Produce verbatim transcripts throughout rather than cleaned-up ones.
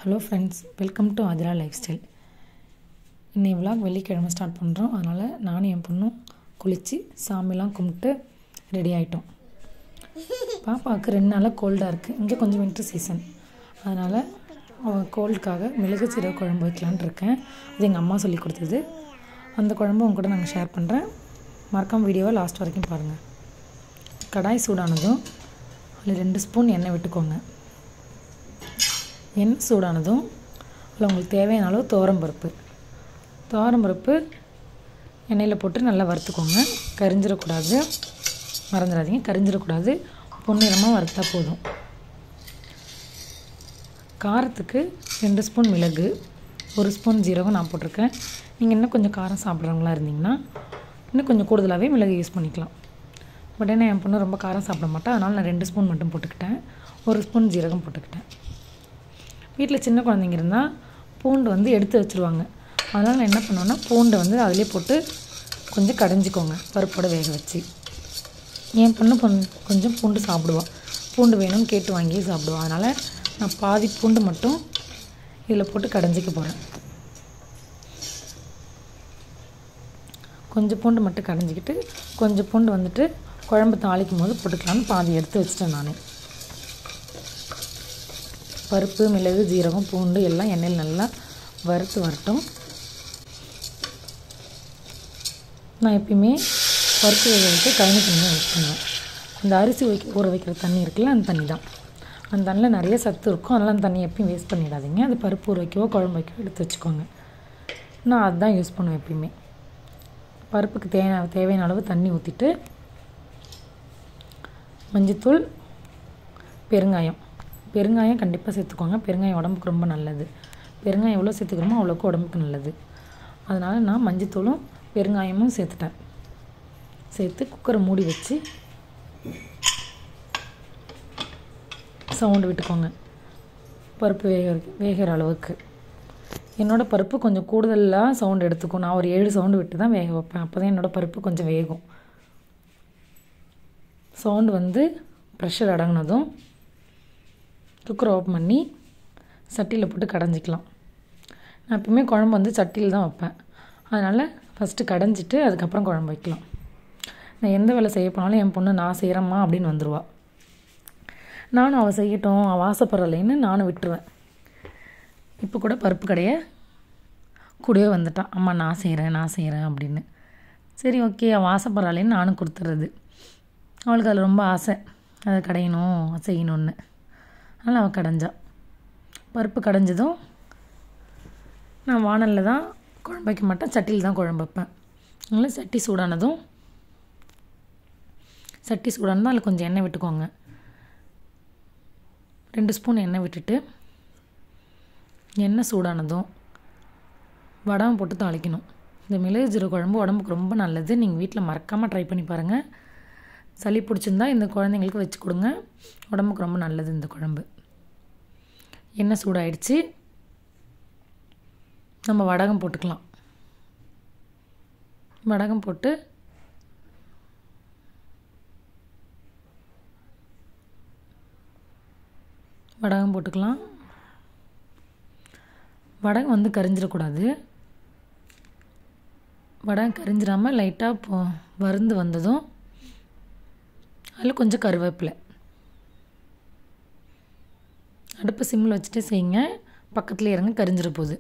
Hello friends, welcome to Aathira lifestyle. இன்னைக்கு vlog வெள்ளிக்கிழமை start பண்ணுறோம். அதனால் நானும் என் பொண்ணும் குளித்து சாமிலாம் கும்பிட்டு ரெடி ஆகிட்டோம். பாப்பாவுக்கு ரெண்டு நாளாக கோல்டாக இருக்குது. இங்கே கொஞ்சம் வின்டர் சீசன், அதனால் அவள் கோல்டுக்காக மிளகு சீரக குழம்பு வைக்கலான்ட்டு இருக்கேன். அது எங்கள் அம்மா சொல்லி கொடுத்தது. அந்த குழம்பு உங்க கூட நாங்கள் ஷேர் பண்ணுறேன். மறக்காம வீடியோவை லாஸ்ட் வரைக்கும் பாருங்கள். கடாய் சூடானதும் அதில் ரெண்டு ஸ்பூன் எண்ணெய் விட்டுக்கோங்க. எண்ணெய் சூடானதும் அதில் உங்களுக்கு தேவையான அளவு துவரம்பருப்பு துவரம்பருப்பு எண்ணெயில் போட்டு நல்லா வறுத்துக்கோங்க. கரிஞ்சிடக்கூடாது, மறந்துடாதீங்க, கரிஞ்சிடக்கூடாது. பொன்னிறமாக வறுத்தா போதும். காரத்துக்கு ரெண்டு ஸ்பூன் மிளகு, ஒரு ஸ்பூன் ஜீரகம் நான் போட்டிருக்கேன். நீங்கள் இன்னும் கொஞ்சம் காரம் சாப்பிட்றவங்களா இருந்தீங்கன்னா இன்னும் கொஞ்சம் கூடுதலாகவே மிளகு யூஸ் பண்ணிக்கலாம். பட் ஏன்னா என் பொண்ணு ரொம்ப காரம் சாப்பிட மாட்டேன், அதனால் நான் ரெண்டு ஸ்பூன் மட்டும் போட்டுக்கிட்டேன். ஒரு ஸ்பூன் ஜீரகம் போட்டுக்கிட்டேன். வீட்டில் சின்ன குழந்தைங்க இருந்தால் பூண்டு வந்து எடுத்து வச்சுருவாங்க. அதனால் நான் என்ன பண்ணுவேன்னா பூண்டை வந்து அதிலே போட்டு கொஞ்சம் கடைஞ்சிக்கோங்க, பருப்போடு வேக வச்சு. என் பொண்ணு கொஞ்சம் பூண்டு சாப்பிடுவாள், பூண்டு வேணும்னு கேட்டு வாங்கி சாப்பிடுவாள். அதனால் நான் பாதி பூண்டு மட்டும் இதில் போட்டு கடைஞ்சிக்க போகிறேன். கொஞ்சம் பூண்டு மட்டும் கடைஞ்சிக்கிட்டு கொஞ்சம் பூண்டு வந்துட்டு குழம்பு தாளிக்கும் போது போட்டுக்கலான்னு பாதி எடுத்து வச்சுட்டேன் நானே. பருப்பு, மிளகு, ஜீரகம், பூண்டு எல்லாம் எண்ணெயில் நல்லா வறுத்து வரட்டும். நான் எப்பயுமே பருப்பு வேக வைக்க கழனி தண்ணி யூஸ் பண்ணுவேன். அந்த அரிசி வைக்க ஊற வைக்கிற தண்ணி இருக்குல்ல, அந்த தண்ணி தான். அந்த தண்ணியில் நிறைய சத்து இருக்கும். அதனால் அந்த தண்ணி எப்பயும் வேஸ்ட் பண்ணிடாதீங்க. அது பருப்பு ஊற வைக்கவோ குழம்பு வைக்கவோ எடுத்து வச்சுக்கோங்க. நான் அதுதான் யூஸ் பண்ணுவேன் எப்பயுமே. பருப்புக்கு தேவையான தேவையான அளவு தண்ணி ஊற்றிட்டு மஞ்சத்தூள், பெருங்காயம் பெருங்காயம் கண்டிப்பாக சேர்த்துக்கோங்க. பெருங்காயம் உடம்புக்கு ரொம்ப நல்லது. பெருங்காயம் எவ்வளோ சேர்த்துக்கிறோமோ அவ்வளோக்கு உடம்புக்கு நல்லது. அதனால் நான் மஞ்சத்தூளும் பெருங்காயமும் சேர்த்துட்டேன். சேர்த்து குக்கரை மூடி வச்சு சவுண்டு விட்டுக்கோங்க, பருப்பு வேக வேகிற அளவுக்கு. என்னோடய பருப்பு கொஞ்சம் கூடுதலாக சவுண்டு எடுத்துக்கும். நான் ஒரு ஏழு சவுண்டு விட்டு தான் வேக வைப்பேன். அப்போ தான் என்னோடய பருப்பு கொஞ்சம் வேகும். சவுண்டு வந்து ப்ரெஷர் அடங்கினதும் குக்கரை ஓப்பன் பண்ணி சட்டியில் போட்டு கடைஞ்சிக்கலாம். நான் எப்பவுமே குழம்பு வந்து சட்டியில் தான் வைப்பேன். அதனால் ஃபஸ்ட்டு கடைஞ்சிட்டு அதுக்கப்புறம் குழம்பு வைக்கலாம். நான் எந்த வேலை செய்ய போனாலும் என் பொண்ணு நான் செய்கிறேம்மா அப்படின்னு வந்துடுவாள். நானும் அவள் செய்யட்டும், அவள் ஆசைப்படலைன்னு நானும் விட்டுருவேன். இப்போ கூட பருப்பு கடையை கூடவே வந்துட்டான். அம்மா நான் செய்கிறேன் நான் செய்கிறேன் அப்படின்னு. சரி, ஓகே, அவள் ஆசைப்படலைன்னு நானும் கொடுத்துட்றது. அவளுக்கு அதில் ரொம்ப ஆசை, அதை கடையணும் செய்யணுன்னு. அதனால் அவள் கடைஞ்சா. பருப்பு கடைஞ்சதும் நான் வானலில் தான் குழம்பு வைக்க மாட்டேன், சட்டியில் தான் குழம்பு வைப்பேன். அதனால் சட்டி சூடானதும் சட்டி சூடானதும் அதில் கொஞ்சம் எண்ணெய் விட்டுக்கோங்க. ரெண்டு ஸ்பூன் எண்ணெய் விட்டுட்டு எண்ணெய் சூடானதும் வடகம் போட்டு தாளிக்கணும். இந்த மிளகு ஜீரக குழம்பு உடம்புக்கு ரொம்ப நல்லது. நீங்கள் வீட்டில் மறக்காமல் ட்ரை பண்ணி பாருங்கள். சளி பிடிச்சிருந்தா இந்த குழந்தைங்களுக்கு வச்சு கொடுங்க, உடம்புக்கு ரொம்ப நல்லது இந்த குழம்பு. எண்ணெய் சூடாயிடுச்சு, நம்ம வடகம் போட்டுக்கலாம். வடகம் போட்டு வடகம் போட்டுக்கலாம். வடகம் வந்து கரிஞ்சிடக்கூடாது. வடகம் கரிஞ்சிடாமல் லைட்டாக இப்போ வறுந்து வந்ததும் அதில் கொஞ்சம் கருவேப்பிலை. அடுப்பு சிம்மில் வச்சுட்டு செய்யுங்க, பக்கத்தில் இறங்க கரிஞ்சிட போகுது.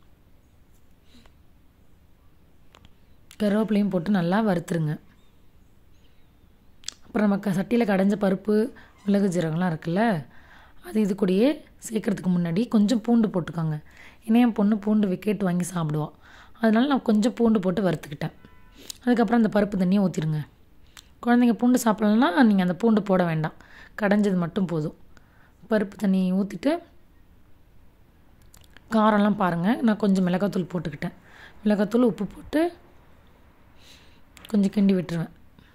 கருவேப்பிலையும் போட்டு நல்லா வறுத்துருங்க. அப்புறம் நம்ம சட்டியில் கடைஞ்ச பருப்பு, மிளகு, ஜீரகம்லாம் இருக்குல்ல, அது இது கூடயே சேர்க்குறதுக்கு முன்னாடி கொஞ்சம் பூண்டு போட்டுக்கோங்க. ஏன்னா என் பொண்ணு பூண்டு விக்கெட்டு வாங்கி சாப்பிடுவாள். அதனால் நான் கொஞ்சம் பூண்டு போட்டு வறுத்துக்கிட்டேன். அதுக்கப்புறம் அந்த பருப்பு தண்ணியை ஊற்றிடுங்க. குழந்தைங்க பூண்டு சாப்பிட்லன்னா நீங்கள் அந்த பூண்டு போட வேண்டாம், கடைஞ்சது மட்டும் போதும். பருப்பு தண்ணி ஊற்றிட்டு காரம்லாம் பாருங்கள். நான் கொஞ்சம் மிளகாத்தூள் போட்டுக்கிட்டேன். மிளகாத்தூள், உப்பு போட்டு கொஞ்சம் கிண்டி விட்டுருவேன்.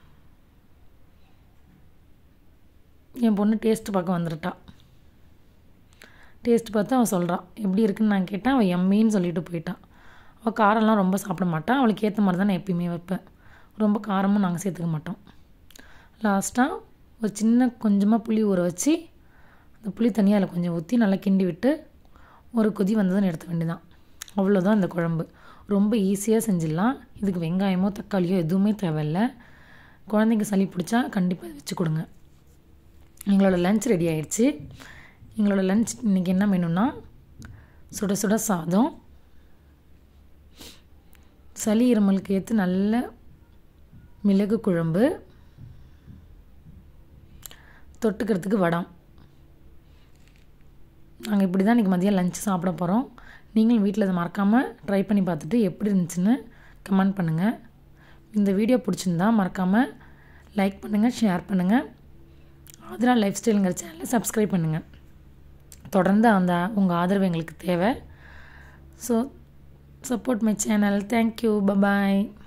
என் பொண்ணு டேஸ்ட்டு பார்க்க வந்துட்டா. டேஸ்ட்டு பார்த்து அவள் சொல்கிறான் எப்படி இருக்குன்னு நான் கேட்டேன். அவள் எம்மின்னு சொல்லிட்டு போயிட்டான். அவள் காரம்லாம் ரொம்ப சாப்பிட மாட்டான். அவளுக்கு ஏற்ற மாதிரி தான் நான் எப்பயுமே வைப்பேன். ரொம்ப காரமும் நாங்கள் சேர்த்துக்க மாட்டோம். லாஸ்ட்டாக ஒரு சின்ன கொஞ்சமாக புளி ஊற வச்சு அந்த புளி தண்ணியை அதில் கொஞ்சம் ஊற்றி நல்லா கிண்டி விட்டு ஒரு கொதி வந்ததுன்னு எடுத்த வேண்டியதான். அவ்வளோதான் இந்த குழம்பு. ரொம்ப ஈஸியாக செஞ்சிடலாம். இதுக்கு வெங்காயமோ தக்காளியோ எதுவுமே தேவையில்லை. குழந்தைங்க சளி பிடிச்சா கண்டிப்பாக வச்சு கொடுங்க. எங்களோட லன்ச் ரெடி ஆயிடுச்சு. எங்களோட லன்ச் இன்றைக்கி என்ன மெனுன்னா சுட சுட சாதம், சளி இருமலுக்கு ஏற்று நல்ல மிளகு குழம்பு, தொட்டுக்கிறதுக்கு வடம். நாங்கள் இப்படி தான் இன்றைக்கி மதியம் லஞ்ச் சாப்பிட போகிறோம். நீங்களும் வீட்டில் இதை மறக்காமல் ட்ரை பண்ணி பார்த்துட்டு எப்படி இருந்துச்சுன்னு கமெண்ட் பண்ணுங்கள். இந்த வீடியோ பிடிச்சிருந்தா மறக்காமல் லைக் பண்ணுங்கள், ஷேர் பண்ணுங்கள். ஆதிரா லைஃப் ஸ்டைலுங்கிற சேனலை சப்ஸ்கிரைப் பண்ணுங்கள். தொடர்ந்து அந்த உங்கள் ஆதரவு எங்களுக்கு தேவை. So support my channel. Thank you. Bye bye.